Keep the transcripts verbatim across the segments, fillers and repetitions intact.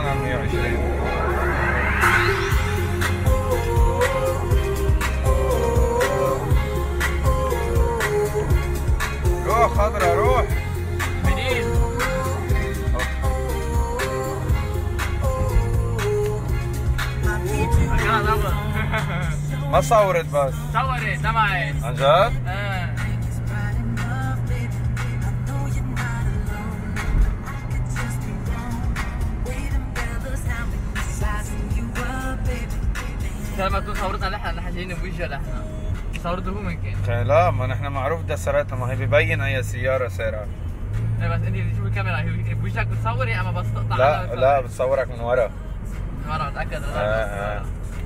انا مية وعشرين. روح خضرا روح. منين؟ ما صورت بس صورت تبعي عن جد؟ اه لما تكون صورتنا نحن نحن جايين بوجه نحن صورته هو ممكن. لا ما نحن معروف ده سرعتنا، ما هي ببين اي سيارة سارعة. ايه بس انت شوف الكاميرا هي بوجهك بتصوري اما بس تقطع. لا لا بتصورك من ورا. من ورا متأكد؟ اه اه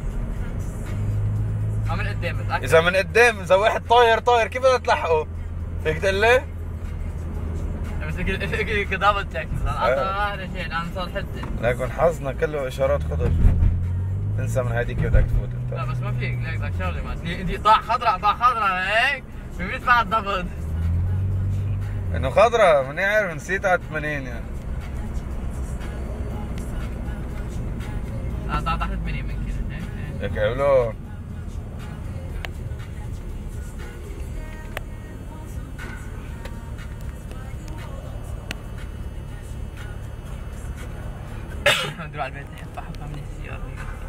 اه من قدام متأكد؟ اذا من قدام اذا واحد طاير طاير كيف بدك تلحقه؟ هيك تقول لي؟ بس هيك دبل تشيك مثلا قطع هذا شيء الان صار حده. لكن حظنا كله اشارات خضر. انسى من هذيك بدك تفوت انت. لا بس ما فيك ليك بدك شغله ما انت ضاع خضراء ضاع خضراء هيك بيدفع الضبط. انه خضرا ماني عارف نسيت على ثمانين يعني. اه ضاع تحت ثمانين ممكن هيك هيك قالوا ندير على البيت نحط حطها من السيارة.